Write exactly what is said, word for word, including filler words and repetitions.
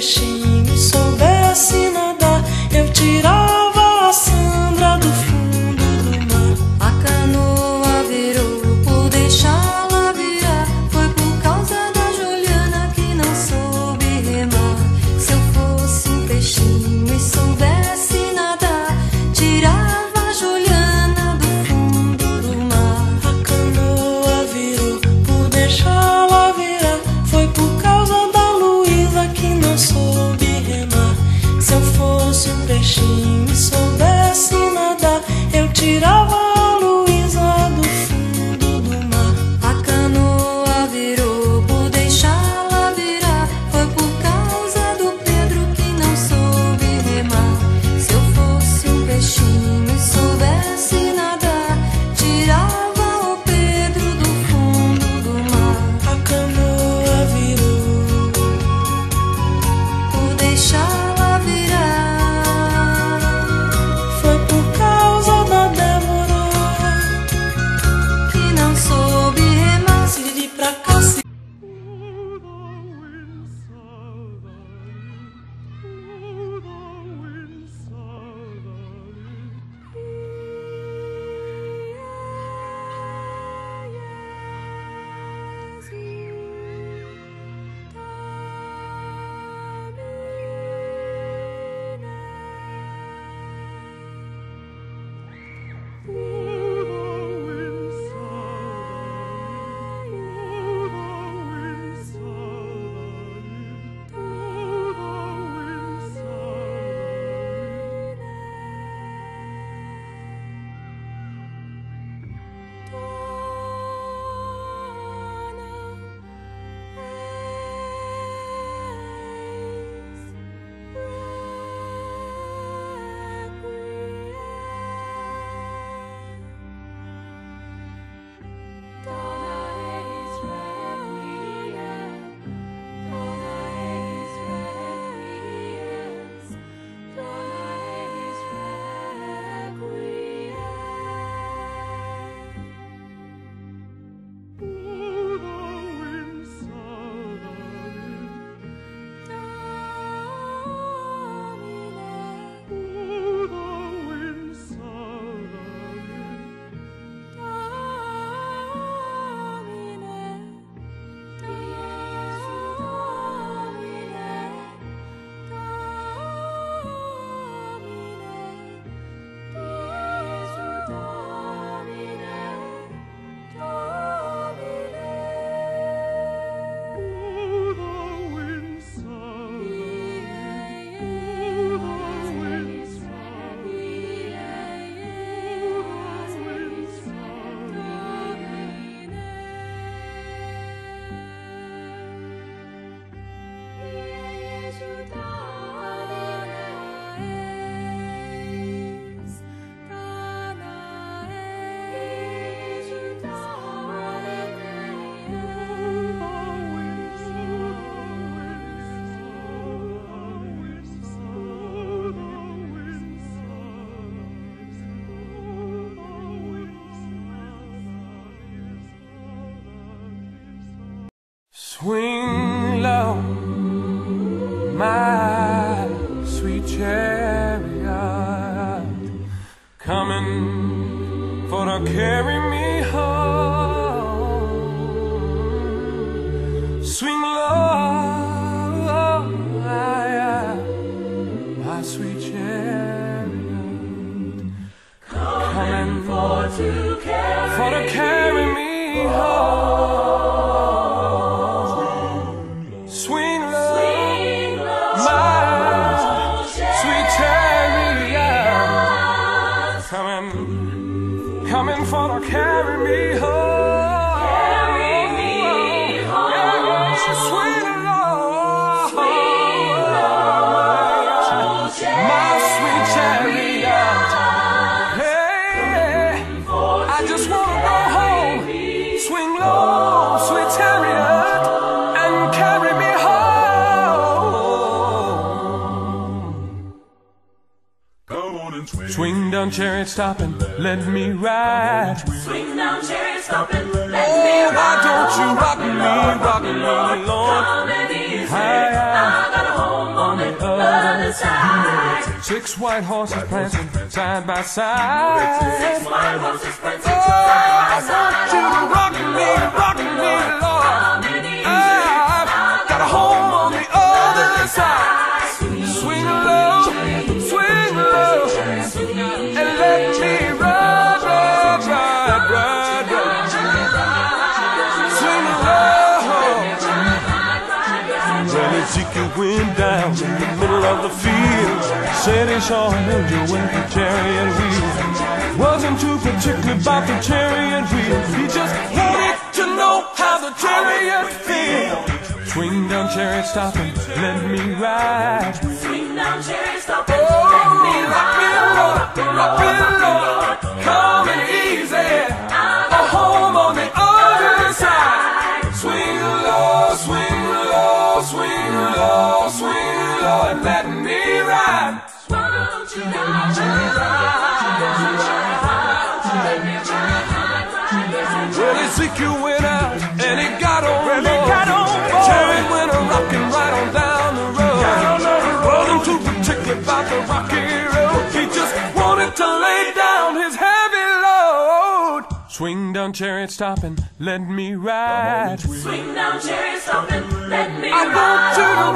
peixinho e soubesse nadar, eu tirava a Sandra do fundo do mar. A canoa virou por deixá-la virar, foi por causa da Juliana que não soube remar. Se eu fosse um peixinho e soubesse nadar, tirava a Juliana do fundo do mar. A canoa virou por deixá-la virar, foi por causa da Luísa que não soube remar. Se eu fosse um peixinho e soubesse nadar, eu tirava a Luísa do fundo do mar. A canoa virou por deixá-la virar, foi por causa do Pedro que não soube remar. Se eu fosse um peixinho e soubesse nadar, tirava o Pedro do fundo do mar. A canoa virou Por deixá-la virar, foi por causa da Débora que não soube remar. Siriri pra cá, Siriri. Swing low, my sweet chariot, coming for to carry me home. Swing low, my sweet chariot, coming for to carry, for to carry me home. Coming for to carry me home. Carry me home. Yeah, sweet Lord, sweet Lord, my sweet chariot. Hey, I just want to go home. Swing low, sweet chariot, and carry me home. Come on and swing. Swing down, chariot, stop and let me ride. Swing down, chariot, stop and let Oh, me ride. why don't you rock me, rock me, Lord? Come and ease it. Hi, I got a home. other side. Six white horses prancing side by side. Six white horses prancing Oh, side by I side. want you to rock me, rock me, Lord. I've got a home on the other side. Swing low, swing low, and let me ride, ride, ride, ride, ride. Swing low. Well, Ezekiel went down in the middle of the field, said he saw an angel with a chariot wheel. Wasn't too particular about the chariot wheel, he just wanted to know how the chariot feels. Swing down, chariot, stop and let me ride. Swing down, chariot, stop and Oh, let me rock me, ride. Lord, rock me, Lord, calm and easy. A home on the other side. Swing low, swing low, swing low, swing low, and let me ride. Won't you ride, ride, ride. Well, Ezekiel went out and he got on board. Chariot went a rocking right on down the road. Wasn't too particular about the rocky road. He just wanted to lay down his heavy load. Swing down, chariot, stop and let me ride. Swing down, chariot, stop and let me I want ride. you to